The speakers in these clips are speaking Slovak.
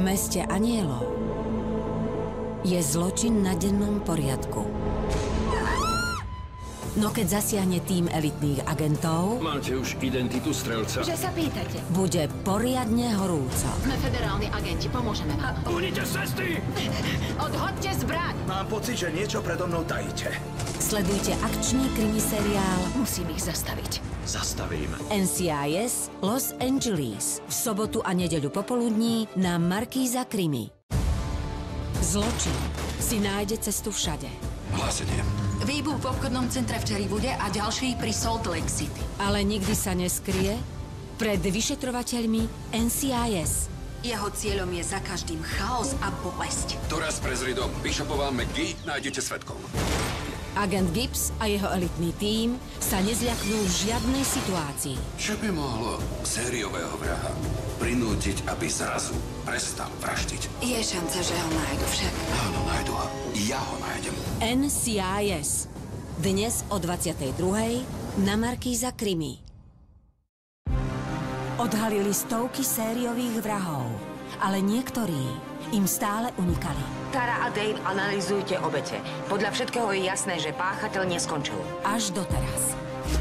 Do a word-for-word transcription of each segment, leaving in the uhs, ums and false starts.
meste anielov je zločin na dennom poriadku. No keď zasiahne tím elitných agentov... Máte už identitu strelca? Že sa pýtate? Bude poriadne horúco. Sme federálni agenti, pomôžeme vám. Unite cesty! Odhoďte zbraň! Mám pocit, že niečo predo mnou tajíte. Sledujte akčný krimiseriál Musím ich zastaviť. Zastavím. en sí í es Los Angeles v sobotu a nedeľu popoludní na Markíza Krimi. Zločin si nájde cestu všade. Hlásenie. Výbuch v obchodnom centre v Cherrywoode a ďalší pri Salt Lake City. Ale nikdy sa neskrie pred vyšetrovateľmi en sí í es. Jeho cieľom je za každým chaos a bolesť. Doraz prezridom Bishopova McGee nájdete svedkov. Agent Gibbs a jeho elitný tím sa nezľaknú v žiadnej situácii. Čo by mohlo sériového vraha prinútiť, aby zrazu prestal vraždiť? Je šanca, že ho nájdu však. Áno, nájdu ho. Ja ho nájdem. en sí í es. Dnes o dvadsiatej druhej na Markíza Krimi. Odhalili stovky sériových vrahov, ale niektorí im stále unikali. Tara a Dave, analyzujte obete. Podľa všetkého je jasné, že páchateľ neskončil. Až doteraz.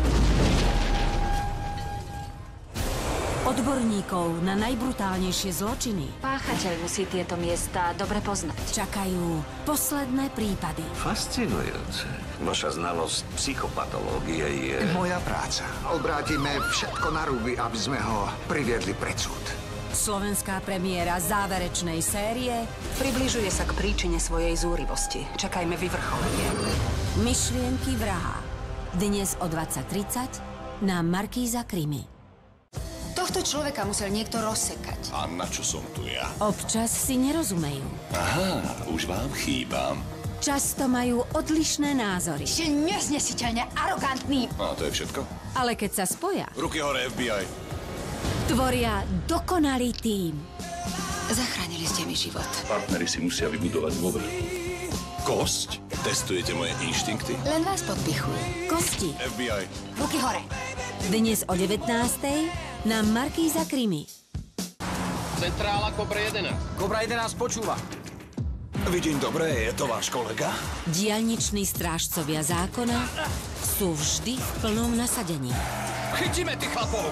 Odborníkov na najbrutálnejšie zločiny Páchateľ musí tieto miesta dobre poznať. čakajú posledné prípady. Fascinujúce. Vaša znalosť psychopatológie je... Moja práca. Obrátime všetko na ruby, aby sme ho priviedli pred súd. Slovenská premiéra záverečnej série Približuje sa k príčine svojej zúrivosti. Čakajme vyvrcholenie. Myšlienky vraha. Dnes o dvadsať tridsať na Markíza Krimi. Tohto človeka musel niekto rozsekať. A na čo som tu ja? Občas si nerozumejú. Aha, už vám chýbam. Často majú odlišné názory. Ste neznesiteľne arogantný. A to je všetko? Ale keď sa spoja, Ruky hore, ef bí aj. tvoria dokonalý tím. Zachránili ste mi život. Partneri si musia vybudovať dôveru. Kosť? Testujete moje inštinkty? Len vás podpichujú. Kosti. ef bí aj. Ruky hore. Dnes o devätnástej na Markíza Krimi. Centrála Kobra jedenásť. Kobra jedenásť počúva. Vidím dobre, je to váš kolega? Diaľniční strážcovia zákona sú vždy v plnom nasadení. Chytíme tých chlapov!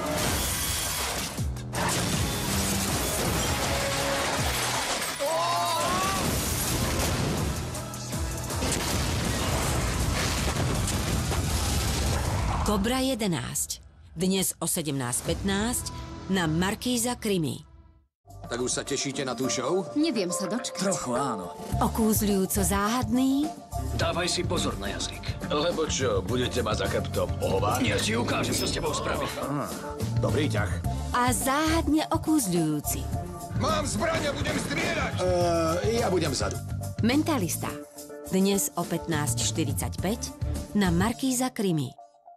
Kobra jedenásť. Dnes o sedemnásť pätnásť na Markíza Krimi. Tak už sa tešíte na tú show? Neviem sa dočkať. Trochu áno. Okúzľujúco záhadný Dávaj si pozor na jazyk. Lebo čo, budete ma za chrbtom ohovárať? Nie, ti ukážem, čo s tebou spravím. Dobrý ťah. a záhadne okúzľujúci. Mám zbraň a budem strieľať! Uh, ja budem vzadu. Mentalista. Dnes o pätnásť štyridsaťpäť na Markíza Krimi.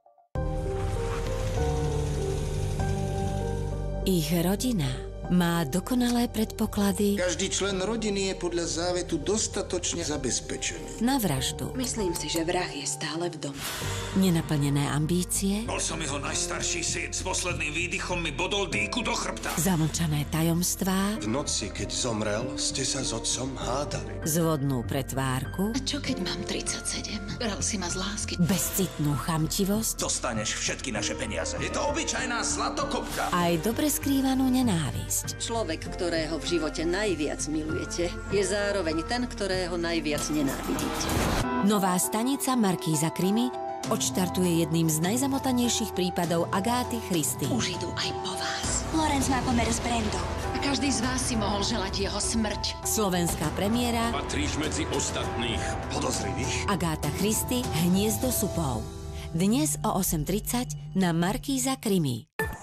Ich rodina má dokonalé predpoklady Každý člen rodiny je podľa závetu dostatočne zabezpečený. na vraždu. Myslím si, že vrah je stále v dome. Nenaplnené ambície, Bol som jeho najstarší syn. S posledným výdychom mi bodol dýku do chrbta. zamlčané tajomstvá, V noci, keď zomrel, ste sa s otcom hádali. zvodnú pretvárku, A čo keď mám tridsaťsedem? Bral si ma z lásky. bezcitnú chamtivosť, Dostaneš všetky naše peniaze. Je to obyčajná zlatokopka. aj dobre skrývanú nenávisť. Človek, ktorého v živote najviac milujete, je zároveň ten, ktorého najviac nenávidíte. Nová stanica Markíza Krimi odštartuje jedným z najzamotanejších prípadov Agáty Christie. Už idú aj po vás. Lorenz má pomer s Brendou. A každý z vás si mohol želať jeho smrť. Slovenská premiéra Patríš medzi ostatných Podozrivých? Agáta Christie Hniezdo supov. Dnes o osem tridsať na Markíza Krimi.